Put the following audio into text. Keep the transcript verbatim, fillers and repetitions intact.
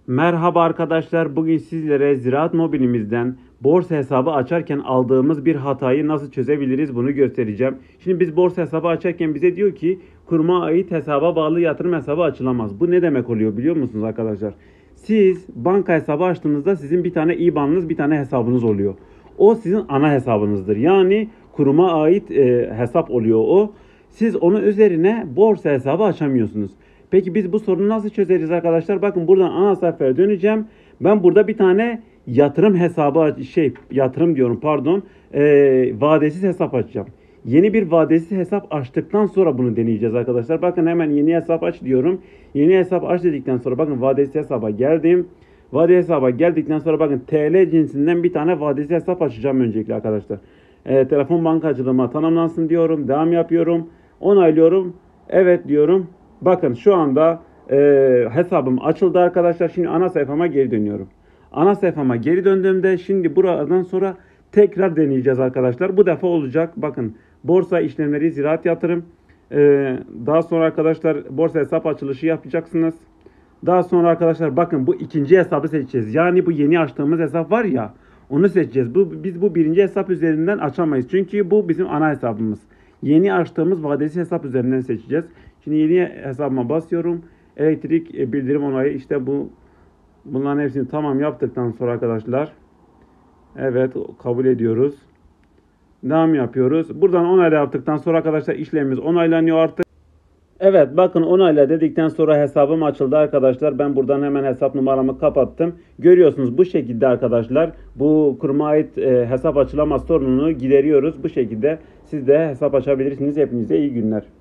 Merhaba arkadaşlar. Bugün sizlere Ziraat Mobilimizden borsa hesabı açarken aldığımız bir hatayı nasıl çözebiliriz bunu göstereceğim. Şimdi biz borsa hesabı açarken bize diyor ki kuruma ait hesaba bağlı yatırım hesabı açılamaz. Bu ne demek oluyor biliyor musunuz arkadaşlar? Siz banka hesabı açtığınızda sizin bir tane I B A N'ınız, bir tane hesabınız oluyor. O sizin ana hesabınızdır. Yani kuruma ait e, hesap oluyor o. Siz onun üzerine borsa hesabı açamıyorsunuz. Peki biz bu sorunu nasıl çözeriz arkadaşlar? Bakın buradan ana sayfaya döneceğim. Ben burada bir tane yatırım hesabı şey yatırım diyorum pardon e, vadesiz hesap açacağım. Yeni bir vadesiz hesap açtıktan sonra bunu deneyeceğiz arkadaşlar. Bakın hemen yeni hesap aç diyorum. Yeni hesap aç dedikten sonra bakın vadesiz hesaba geldim. Vadeli hesaba geldikten sonra bakın T L cinsinden bir tane vadesiz hesap açacağım öncelikle arkadaşlar. E, telefon bankacılığıma tanımlansın diyorum. Devam yapıyorum. Onaylıyorum. Evet diyorum. Bakın şu anda e, hesabım açıldı arkadaşlar. Şimdi ana sayfama geri dönüyorum. Ana sayfama geri döndüğümde şimdi buradan sonra tekrar deneyeceğiz arkadaşlar. Bu defa olacak. Bakın borsa işlemleri ziraat yatırım. E, daha sonra arkadaşlar borsa hesap açılışı yapacaksınız. Daha sonra arkadaşlar bakın bu ikinci hesabı seçeceğiz. Yani bu yeni açtığımız hesap var ya onu seçeceğiz. Bu, biz bu birinci hesap üzerinden açamayız. Çünkü bu bizim ana hesabımız. Yeni açtığımız vadesi hesap üzerinden seçeceğiz. Şimdi yeni hesabıma basıyorum. Elektrik e, bildirim onayı işte bu. Bunların hepsini tamam yaptıktan sonra arkadaşlar. Evet kabul ediyoruz. Devam yapıyoruz. Buradan onayla yaptıktan sonra arkadaşlar işlemimiz onaylanıyor artık. Evet bakın onayla dedikten sonra hesabım açıldı arkadaşlar. Ben buradan hemen hesap numaramı kapattım. Görüyorsunuz bu şekilde arkadaşlar. Bu kuruma ait e, hesap açılamaz sorununu gideriyoruz. Bu şekilde siz de hesap açabilirsiniz. Hepinize iyi günler.